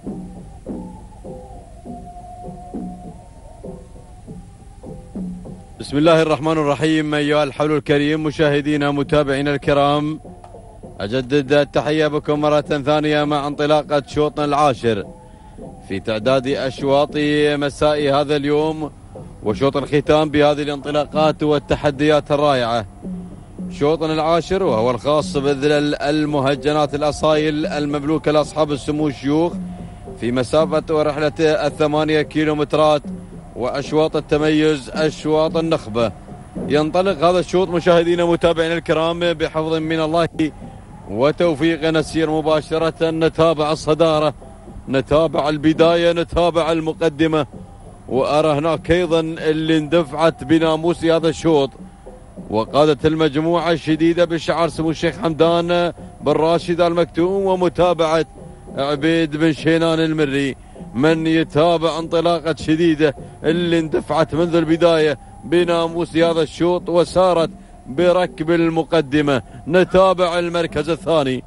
بسم الله الرحمن الرحيم. أيها الحول الكريم مشاهدينا متابعينا الكرام، أجدد التحية بكم مرة ثانية مع انطلاقة شوطنا العاشر في تعداد أشواط مساء هذا اليوم وشوط الختام بهذه الانطلاقات والتحديات الرائعة. شوطنا العاشر وهو الخاص بذلل المهجنات الأصايل المملوكة لأصحاب السمو الشيوخ في مسافة ورحلة 8 كيلومترات وأشواط التميز أشواط النخبة. ينطلق هذا الشوط مشاهدينا متابعينا الكرام بحفظ من الله وتوفيق، نسير مباشرة نتابع الصدارة، نتابع البداية، نتابع المقدمة، وأرى هناك أيضا اللي اندفعت بناموس هذا الشوط وقادت المجموعة الشديدة بشعار سمو الشيخ حمدان بن راشد المكتوم ومتابعة عبيد بن شينان المري. من يتابع انطلاقة شديدة اللي اندفعت منذ البداية بناموس هذا الشوط وسارت بركب المقدمة. نتابع المركز الثاني.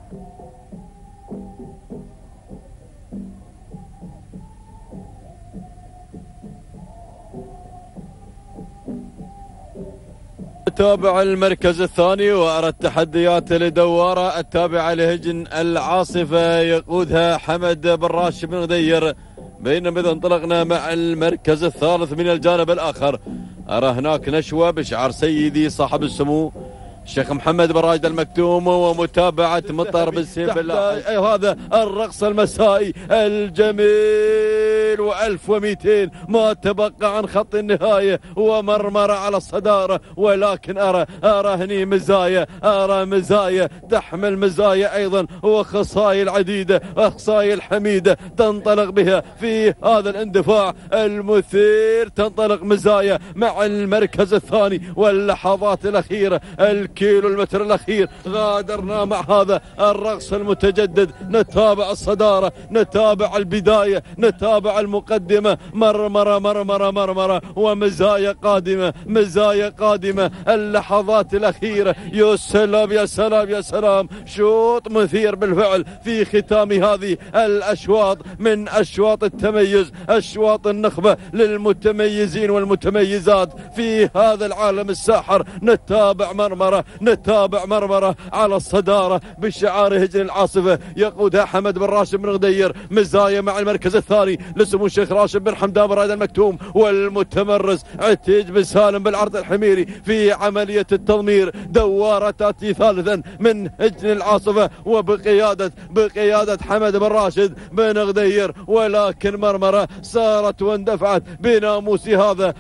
نتابع المركز الثاني وأرى التحديات لدوارة التابعة لهجن العاصفة يقودها حمد بن راشد بن غدير، بينما إذا انطلقنا مع المركز الثالث من الجانب الآخر أرى هناك نشوة بشعار سيدي صاحب السمو الشيخ محمد بن راشد المكتوم ومتابعة مطر بن سيف بالله. هذا الرقص المسائي الجميل و1200 ما تبقى عن خط النهاية ومرمرة على الصدارة، ولكن أرى هني مزايا، أرى مزايا تحمل مزايا أيضا وخصائل عديدة، خصائل حميدة تنطلق بها في هذا الاندفاع المثير. تنطلق مزايا مع المركز الثاني واللحظات الأخيرة، الكيلو المتر الأخير غادرنا مع هذا الرقص المتجدد. نتابع الصدارة، نتابع البداية، نتابع المقدمة، مرمرة مرمرة مرمرة ومزايا قادمة، مزايا قادمة. اللحظات الأخيرة، يا سلام يا سلام يا سلام، شوط مثير بالفعل في ختام هذه الأشواط من أشواط التميز، أشواط النخبة للمتميزين والمتميزات في هذا العالم الساحر. نتابع مرمرة، نتابع مرمرة على الصدارة بشعار هجن العاصفة يقودها حمد بن راشد بن غدير. مزايا مع المركز الثاني لسمو الشيخ راشد بن حمدان بن راشد المكتوم، والمتمرس عتيج بن سالم بالعرض الحميري في عملية التضمير. دوارة تأتي ثالثا من هجن العاصفة بقيادة حمد بن راشد بن غدير، ولكن مرمرة سارت واندفعت بناموس هذا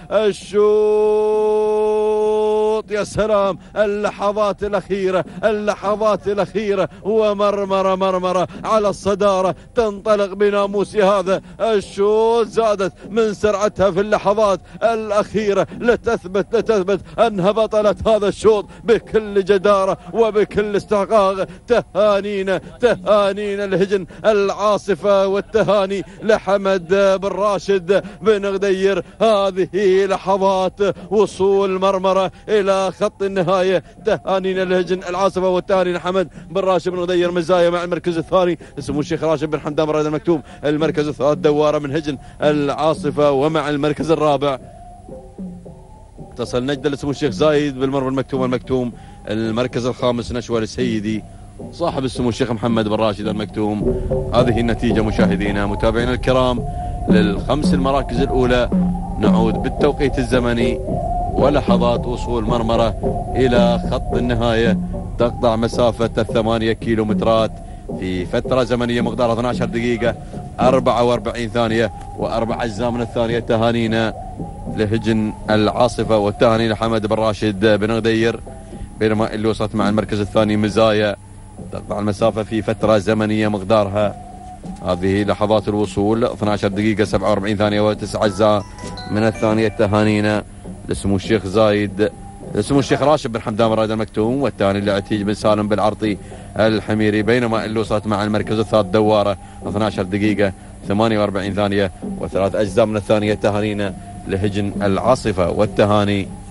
الشوط. يا سلام، اللحظات الأخيرة، اللحظات الأخيرة ومرمرة على الصدارة. تنطلق بناموس هذا الشوط، زادت من سرعتها في اللحظات الأخيرة لتثبت أنها بطلة هذا الشوط بكل جدارة وبكل استحقاق. تهانينا الهجن العاصفة والتهاني لحمد بن راشد بن غدير. هذه لحظات وصول مرمرة إلى خط النهاية. تهانينا الهجن العاصفة والتهاني لحمد بن راشد بن غدير. مزايا مع المركز الثاني سمو الشيخ راشد بن حمدان بن راشد المكتوم. المركز الثالث دوارة من هجن العاصفة، ومع المركز الرابع اتصل نجدة لسمو الشيخ زايد بالمر المكتوم. المركز الخامس نشوة لسيدي صاحب السمو الشيخ محمد بن راشد المكتوم. هذه النتيجة مشاهدينا متابعينا الكرام للخمس المراكز الأولى. نعود بالتوقيت الزمني ولحظات وصول مرمرة إلى خط النهاية تقطع مسافة 8 كيلومترات في فترة زمنية مقدارها 12 دقيقة 44 ثانية و4 أجزاء من الثانية. تهانينا لهجن العاصفة والتهاني لحمد بن راشد بن غدير، بينما اللي وصلت مع المركز الثاني مزايا تقطع المسافة في فترة زمنية مقدارها هذه لحظات الوصول 12 دقيقة 47 ثانية و9 أجزاء من الثانية. تهانينا لسمو الشيخ زايد لسمو الشيخ راشد بن حمدان بن راشد المكتوم، والثاني لعتيج بن سالم بالعرطي الحميري، بينما اللي وصلت مع المركز الثالث دوارة 12 دقيقة 48 ثانية و3 أجزاء من الثانية. تهانينا لهجن العاصفة والتهاني